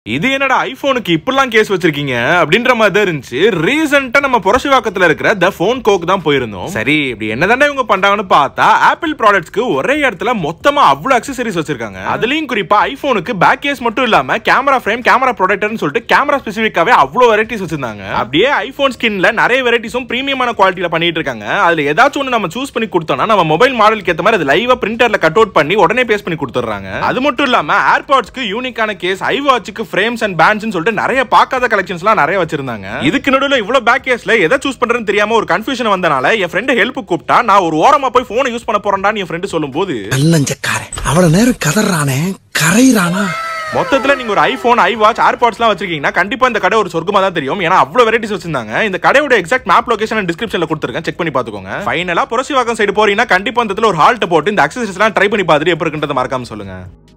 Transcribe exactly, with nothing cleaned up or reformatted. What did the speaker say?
இது என்னடா ஐபோனுக்கு இப்படிலாம் கேஸ் வச்சிருக்கீங்க அப்படின்ற மாதிரி தான் இருந்துச்சு. ரீசெண்டா நம்ம புரஷிவாக்கத்துல இருக்கிற த ᴠɪᴅᴇ தான் போயிருந்தோம். சரி இப்படி என்னதானே இவங்க பண்றாங்கன்னு பார்த்தா ஆப்பிள் ப்ராடக்ட்ஸ்க்கு ஒரே இடத்துல மொத்தமா அவ்வளவு அக்சசரிஸ் வச்சிருக்காங்க. அதுலயும் குறிப்பா ஐபோனுக்கு பேக் கேஸ் மட்டும் இல்லாம கேமரா ஃப்ரேம், கேமரா ப்ரொடெக்டர்னு சொல்லிட்டு கேமரா ஸ்பெசிபிக்காவே அவ்வளவு வெரைட்டிஸ் வச்சிருந்தாங்க. அப்படியே ஐபோன் ஸ்கின்ல நிறைய வெரைட்டிஸும் பிரீமியமான குவாலிட்டியில பண்ணிட்டு இருக்காங்க. அதுல ஏதாச்சும் ஒன்று நம்ம சூஸ் பண்ணி கொடுத்தோம்னா நம்ம மொபைல் மாடலுக்கு ஏற்ற மாதிரி அது லைவா பிரிண்டர்ல கட் அவுட் பண்ணி உடனே பேஸ்ட் பண்ணி கொடுத்துறாங்க. அது மட்டும் இல்லாம ஏர்பாட்ஸ்க்கு யூனிக்கான கேஸ், ஐவாட்ச்க்கு ஃப்ரேம்ஸ் அண்ட் பேண்ட்ஸ் சொல்லிட்டு நிறைய பார்க்காத கலெக்ஷன்ஸ்லாம் நிறைய வச்சிருந்தாங்க. இதுக்கு நடுவுல இவ்வளவு பேக் கேஸ்ல எதை சூஸ் பண்றதுன்னு தெரியாம ஒரு கன்ஃபியூஷன் வந்தனால என் ஃப்ரெண்ட் ஹெல்ப் கூப்பிட்டா நான் ஒரு ஓரமா போய் போனை யூஸ் பண்ண போறேன்டான்னு என் ஃப்ரெண்ட் சொல்லும்போது நல்லஞ்சக்காரன் அவ்வளவு நேரம் கதறானே கரைறானா. மொத்தத்துல நீங்க ஒரு ஐபோன், ஐவாட்ச், ஏர்பாட்ஸ்லாம் வச்சிருக்கீங்கன்னா கண்டிப்பா இந்த கடை ஒரு சொர்க்கமா தான் தெரியும். ஏன்னா அவ்வளவு வெரைட்டிஸ் வச்சிருந்தாங்க. இந்த கடையோட எக்ஸாக்ட் மேப் லொகேஷன் டிஸ்கிரிப்ஷன்ல கொடுத்துருக்கேன், செக் பண்ணி பாத்துக்கோங்க. ஃபைனலா புரஷிவாக்கம் சைடு போறீங்கன்னா கண்டிப்பா இந்த இடத்துல ஒரு ஹால்ட் போட்டு இந்த அக்சசரிஸ்லாம் ட்ரை பண்ணி பார்த்துட்டு எப்படி இருக்குன்றத மறக்காம சொல்லுங்க.